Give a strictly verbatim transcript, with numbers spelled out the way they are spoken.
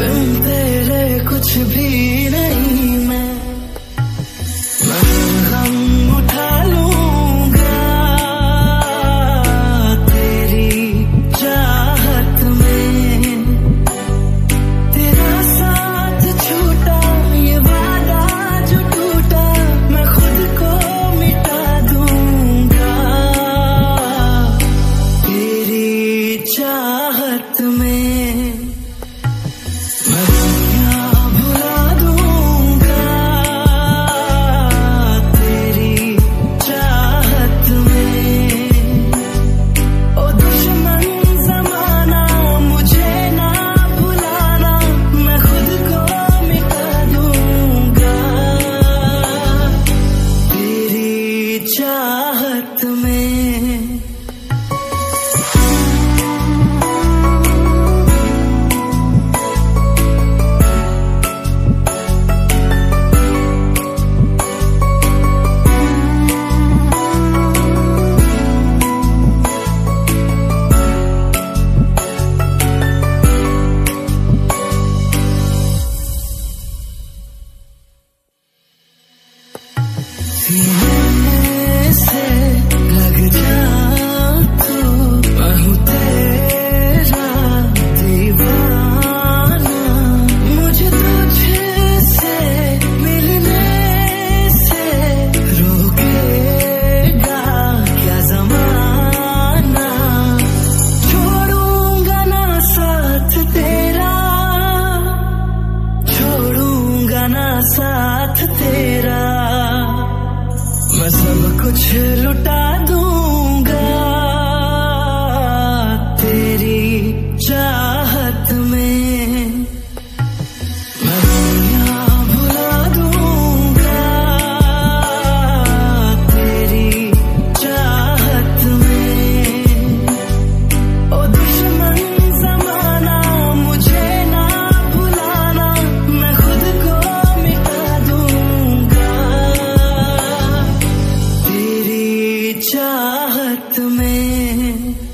बिन तेरे कुछ भी नहीं मैं गम उठा लूंगा तेरी चाहत में। तेरा साथ छूटा ये वादा जो टूटा मैं खुद को मिटा दूंगा तेरी चाहत में। चाहत में से लग जा तू मैं हूँ तेरा दीवाना। मुझे तुझसे मिलने से रोकेगा क्या ज़माना। छोड़ूंगा ना साथ तेरा छोड़ूंगा ना साथ तेरा। मैं सब कुछ लुटा दूंगा तेरी चाहत में। मैं दुनिया भुला दूंगा तेरी चाहत में। ओ दुश्मन ज़माना मुझे ना भुलाना मैं खुद को मिटा दूंगा चाहत में।